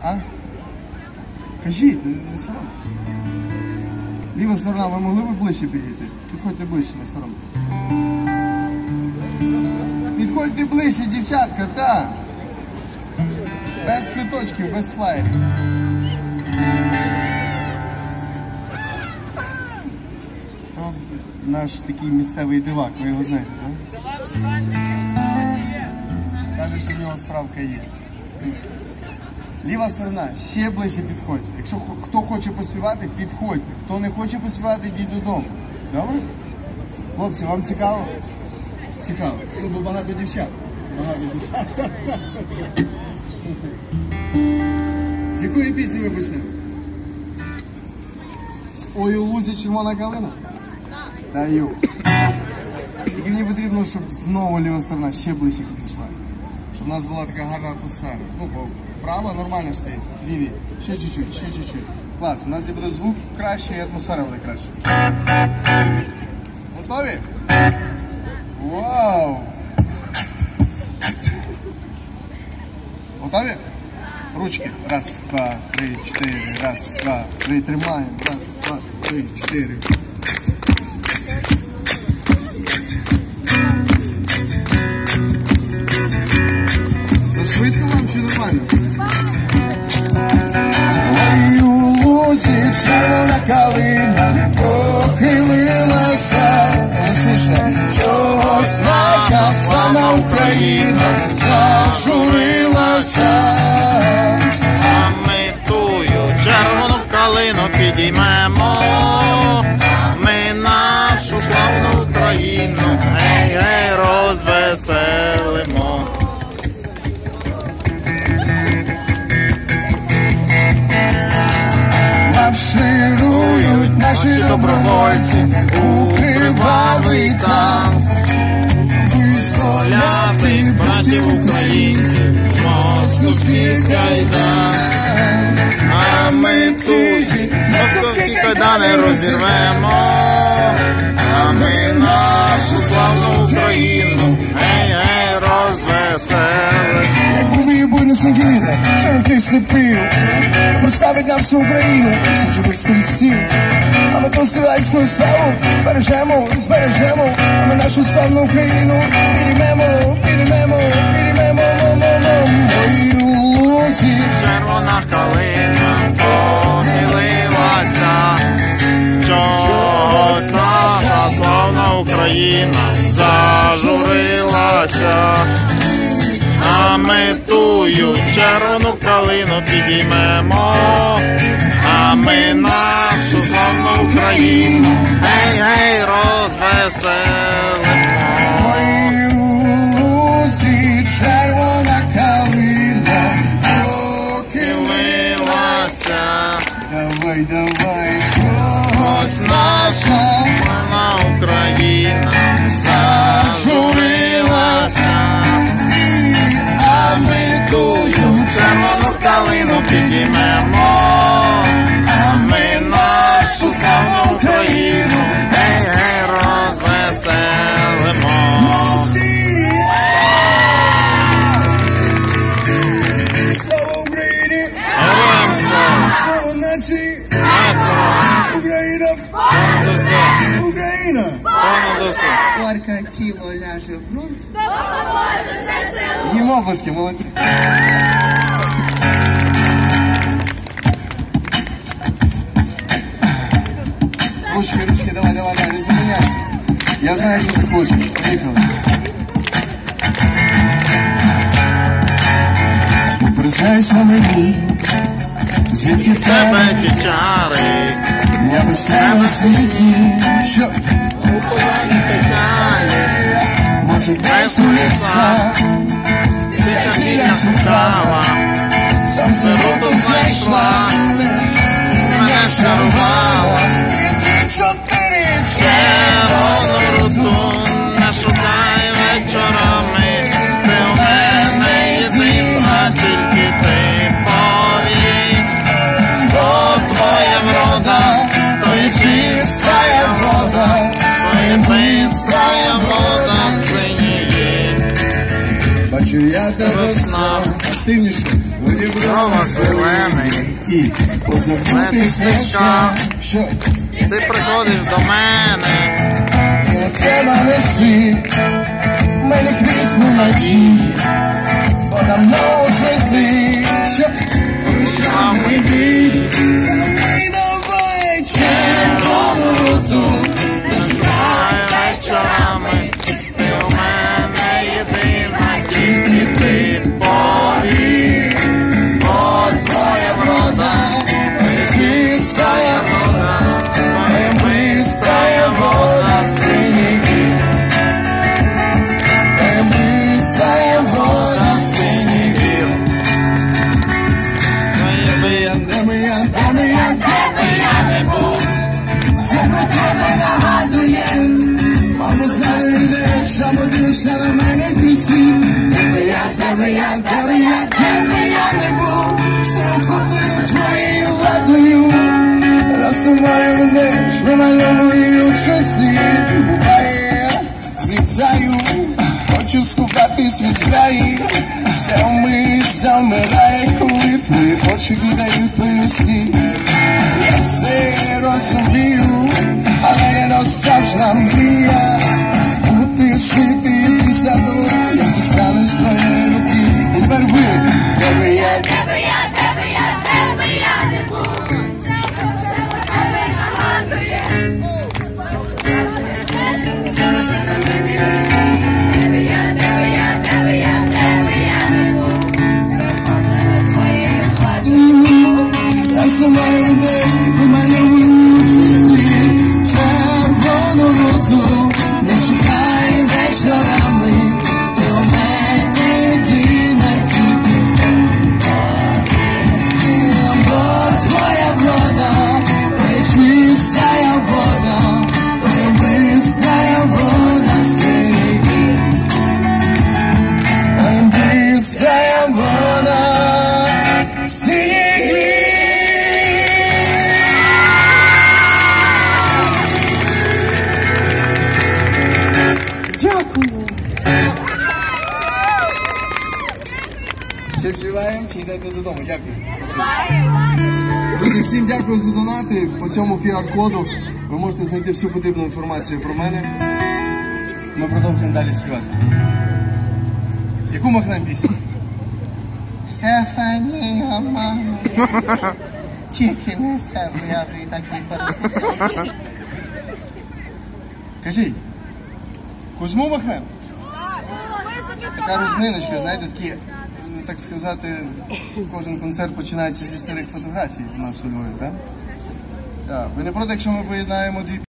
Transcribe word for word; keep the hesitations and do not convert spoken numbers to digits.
А? Кажіть, не, не соромтесь. Ліва сторона, ви могли б ближче підійти? Підходьте ближче, не соромтесь. Підходьте ближче, дівчатка, та. Без квиточків, без флаєрів. То наш такий місцевий дивак, ви його знаєте, так? Каже, що в нього справка є. Ліва сторона, ще ближче підходьте. Якщо хто хоче поспівати, підходьте. Хто не хоче поспівати, йдіть додому. Добре? Хлопці, вам цікаво? Цікаво. Ну, бо багато дівчат. Багато дівчат. З якої пісні ви почнете? З «Ой, у лузі червона калина»? Даю. Тільки мені потрібно, щоб знову ліва сторона ще ближче підійшла. Щоб у нас була така гарна атмосфера. Ну, бо права нормально стоїть. Ліві. Ще чуть-чуть, ще чуть-чуть. Клас. У нас буде звук краще і атмосфера буде краще. Готові? Вау! Готові? Ручки. Раз, два, три, чотири. Раз, два, три. Тримаємо. Раз, два, три, чотири. Швидко вам чи нормально? Ой, у лузі червона калина похилилася. Слушай, чогось наша славна Україна зажурилася. А ми тую червону калину підіймемо. Ми нашу славну Україну ей, ей, розвеселимо. Марширують наші добровольці у кривавий танк, визволяти братів українців з московських кайдан. А ми ці московські кайдани розірвемо. А ми нашу славну Україну ей, ей, розвеселимо. Якби ви буйно сиділи, широких степів, проставить нам всю Україну, всі живих стрільців. А ми ту стрілецьку славу збережемо, збережемо. А ми нашу славну Україну підіймемо, підіймемо, підіймемо, мо-мо-мо. Ой, у лузі Червона калина похилилася. Чогось наша славна Україна зажурилася. А ми тую червону калину підіймемо. А ми нашу славну Україну ей, ей, розвеселимо. Ой, у лузі червона калина похилилася. Давай, давай, чогось наша славна Україна зажурилася. А ми тую червону калину підіймемо. А ми нашу славну Україну ей, ей, розвеселимо. Слава Україні! Героям слава! Слава нації! Україна! Понад усе! Україна! Понад усе! Варка тіло ляже в ґрунт. Їм обласки, молодці! Ручки, ручки, давай, давай, давай, не заміняйся. Я знаю, що ти хочеш. Поїхали. Признайся мені, звідки в тебе Тебе ті чари, я без тебе світі, що у полоні печалі, може десь у лісах, ти часіля шукала, сонце ротом знайшла, мене шарувала, і три-чотири червону руту не шукай вечорами, ти у мене єдина, тільки ти повір, бо твоя врода, то є чистая вода, то є бистрая вода синіє. Бачу я тебе все активніше. Новоселений, ті позабутий снежка, що ти приходиш до мене, не треба нести в мене квітку надії, бо давно вже ти, що прийшла мій бід, давай, давай, червону руту, не шукай вечорами, ти у мене єдина, тільки ти повір, бо твоя врода, моя чистая вода, моя быстрая вода, синій вір, моя быстрая вода, синій вір. Де би я, де би я, де би я не був, все про тебе нагадує, мамо, заведеш, або дивишся на мене крізь. Де би я, де би я, де би я, де би я не був, все охоплено твоєю ладою, раз ти мене ведеш, вимальовую часи, буває, злітаю, хочу скупати світ зграї, все вмить, замирає, коли твої очі кидають пелюстки. Я все розумію, але не досяжна мрія бути жити після того, як дістану з твоєї руки. І тепер ви, де би я, Де би я, де би я, де би я не був, це все про тебе нагадує. Де би я, де би я, де би я, де би я не був, все охоплено твоєю владою. я сама ведеш, вимальовую часи, червону руту, не шукай вечорами, ти у мене єдина тільки. Бо твоя врода, твоя чистая вода, твоя быстрая вода, синій вір, твоя быстрая вода, синій вір. Дякую. Ще співаємо чи йдете додому? Дякую. Спасибо. Друзі, всім дякую за донати. По цьому ку ар-коду ви можете знайти всю потрібну інформацію про мене. Ми продовжуємо далі співати. Яку махнемо пісню? Стефанія, мама. Тільки не себе, я вже і такий пересидів. Кажіть, Кузьму махнемо? Така розминочка, знаєте, такі, так сказати, кожен концерт починається зі старих фотографій у нас у Львові, так? Так. Ви не проти, якщо ми поєднаємо дві